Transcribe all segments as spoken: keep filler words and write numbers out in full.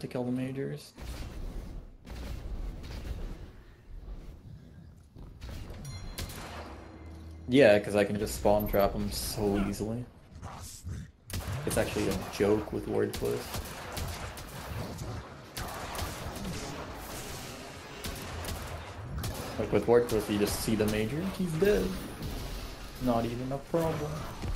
to kill the majors. Yeah, because I can just spawn trap them so easily. It's actually a joke with Ward Twist. Like with Ward Twist, you just see the major, he's dead. Not even a problem.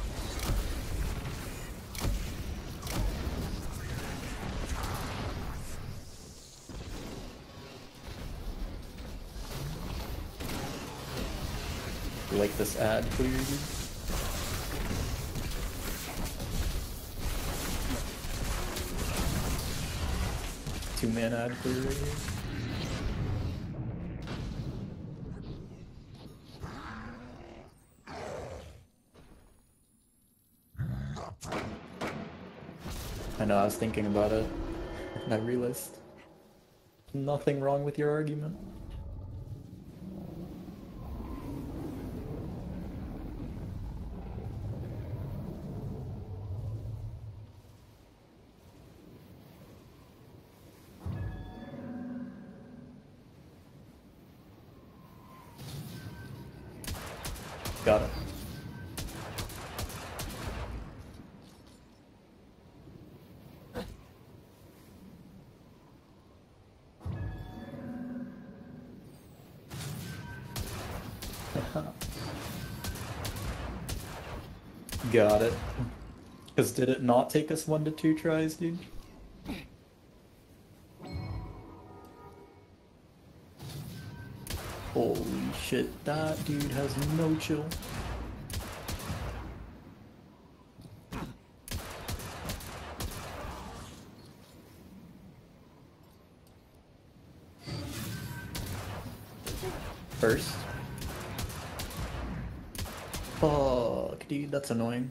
Like this ad clear, dude. Two man ad clear right here. I know, I was thinking about it, and I realized nothing wrong with your argument. Got it. Got it. Because did it not take us one to two tries, dude? Holy shit, that dude has no chill. First. Fuck, dude, that's annoying.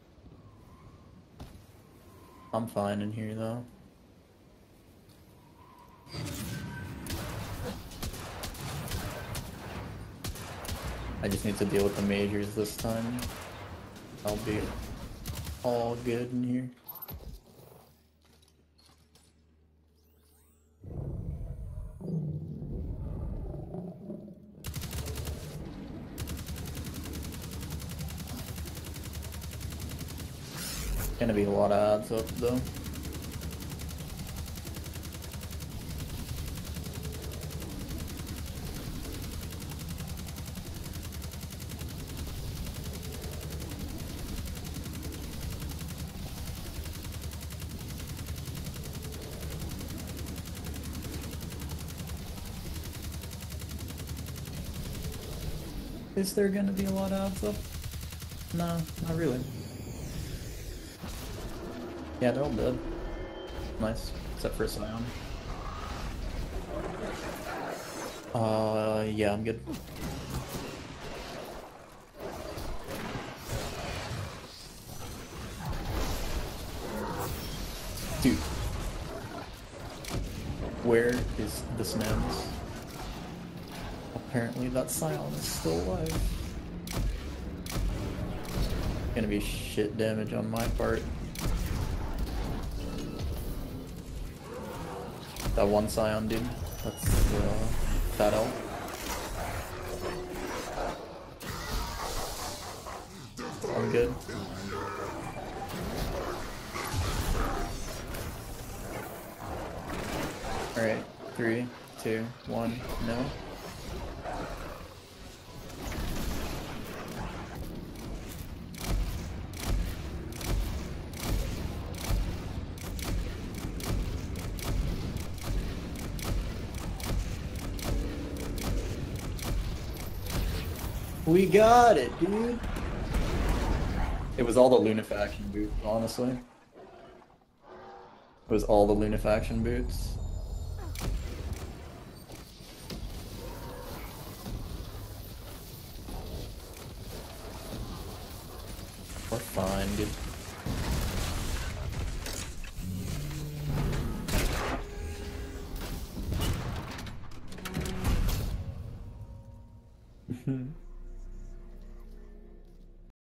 I'm fine in here though. I just need to deal with the majors this time. I'll be all good in here. Gonna be a lot of ads up though. Is there gonna be a lot of ads up? No, not really. Yeah, they're all dead. Nice. Except for Scion. Uh, yeah, I'm good. Dude. Where is this man's? Apparently that Scion is still alive. Gonna be shit damage on my part. That one Scion, dude. That's uh, that elf. I'm good. Alright, three, two, one, no. We got it, dude. It was all the Lunafaction boots, honestly. It was all the Lunafaction boots. We're fine, dude.